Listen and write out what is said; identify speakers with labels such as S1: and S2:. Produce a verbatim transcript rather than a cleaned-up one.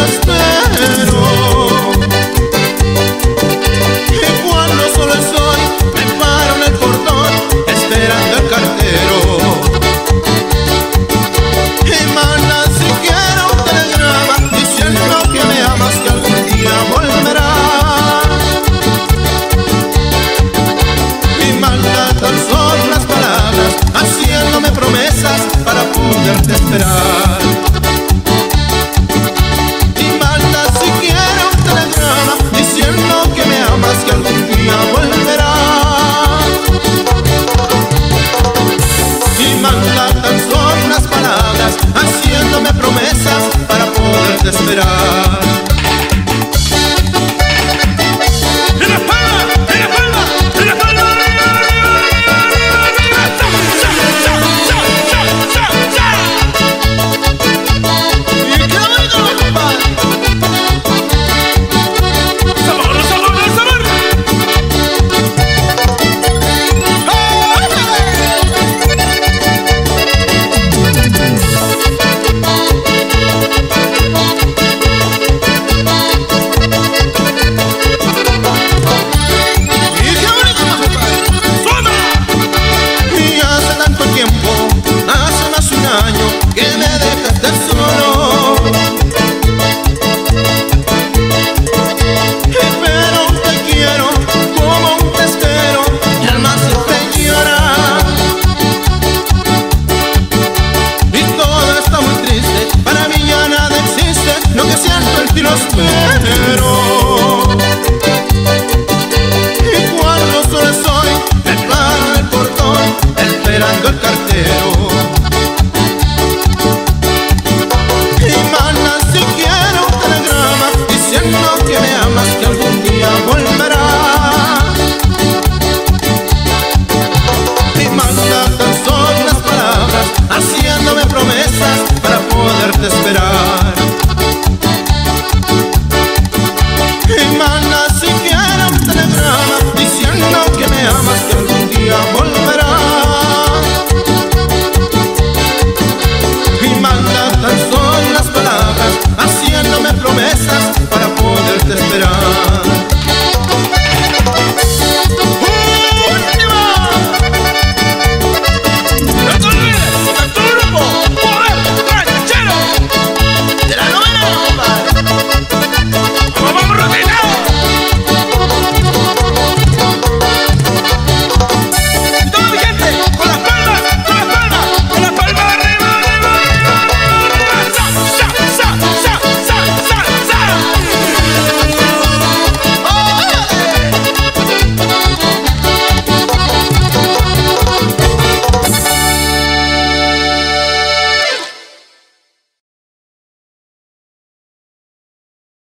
S1: espero. Y cuando solo estoy, me paro en el portón esperando el cartero. Y manda siquiera un telegrama diciendo que me amas, que algún día volverás. Y manda tan solo las palabras haciéndome promesas para poderte esperar. Y manda siquiera un telegrama diciendo que me amas, que algún día volverás. Y manda tan solo unas palabras haciéndome promesas para poderte esperar. Que me dejaste solo, pero te quiero como un te espero, mi alma siempre llora. Y todo está muy triste, para mí ya nada existe, lo que siento en ti lo espero.